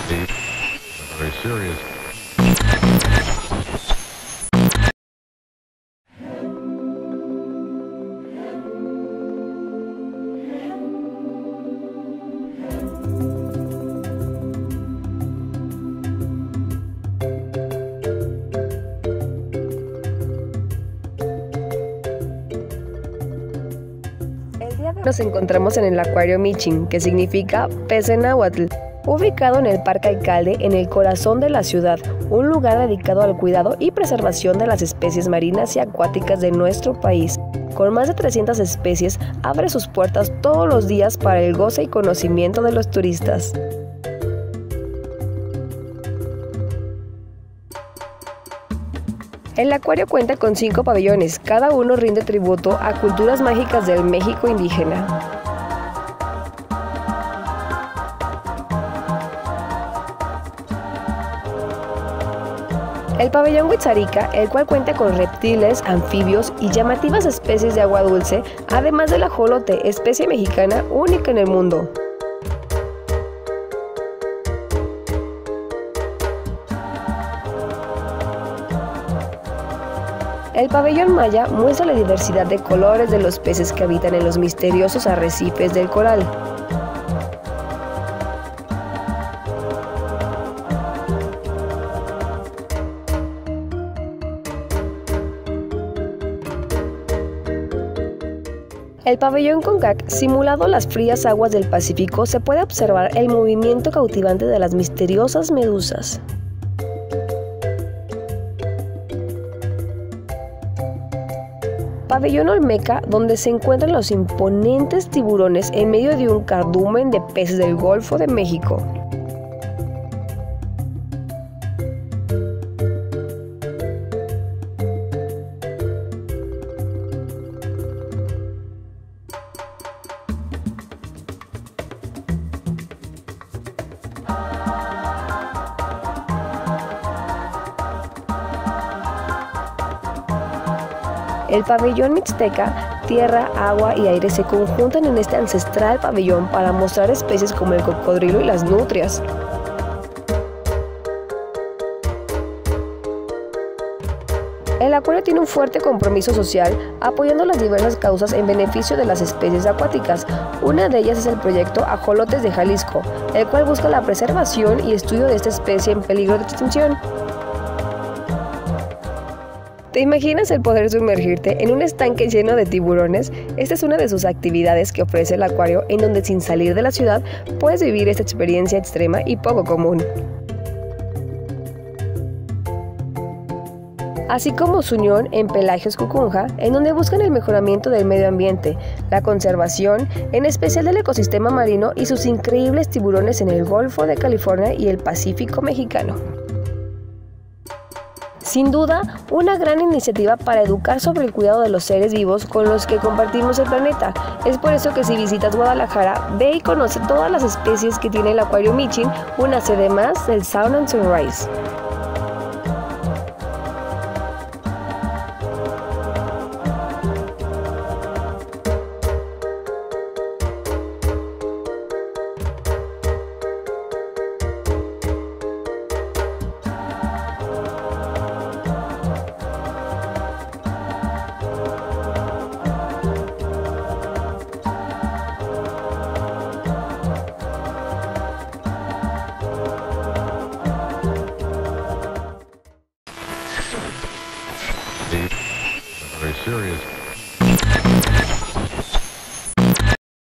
deep, very serious. Nos encontramos en el Acuario Michin, que significa pez en náhuatl, ubicado en el Parque Alcalde en el corazón de la ciudad, un lugar dedicado al cuidado y preservación de las especies marinas y acuáticas de nuestro país. Con más de 300 especies, abre sus puertas todos los días para el goce y conocimiento de los turistas. El acuario cuenta con 5 pabellones, cada uno rinde tributo a culturas mágicas del México indígena. El pabellón Huitzarica, el cual cuenta con reptiles, anfibios y llamativas especies de agua dulce, además del ajolote, especie mexicana única en el mundo. El pabellón Maya muestra la diversidad de colores de los peces que habitan en los misteriosos arrecifes del coral. El pabellón Concac, simulado las frías aguas del Pacífico, se puede observar el movimiento cautivante de las misteriosas medusas. Pabellón Olmeca, donde se encuentran los imponentes tiburones en medio de un cardumen de peces del Golfo de México. El pabellón Mixteca, tierra, agua y aire se conjuntan en este ancestral pabellón para mostrar especies como el cocodrilo y las nutrias. El acuario tiene un fuerte compromiso social, apoyando las diversas causas en beneficio de las especies acuáticas. Una de ellas es el proyecto Ajolotes de Jalisco, el cual busca la preservación y estudio de esta especie en peligro de extinción. ¿Te imaginas el poder sumergirte en un estanque lleno de tiburones? Esta es una de sus actividades que ofrece el acuario, en donde sin salir de la ciudad puedes vivir esta experiencia extrema y poco común. Así como su unión en Pelagios Cucunja, en donde buscan el mejoramiento del medio ambiente, la conservación, en especial del ecosistema marino y sus increíbles tiburones en el Golfo de California y el Pacífico mexicano. Sin duda, una gran iniciativa para educar sobre el cuidado de los seres vivos con los que compartimos el planeta. Es por eso que si visitas Guadalajara, ve y conoce todas las especies que tiene el Acuario Michin, una sede más del Sound and Sunrise. Deep, very serious.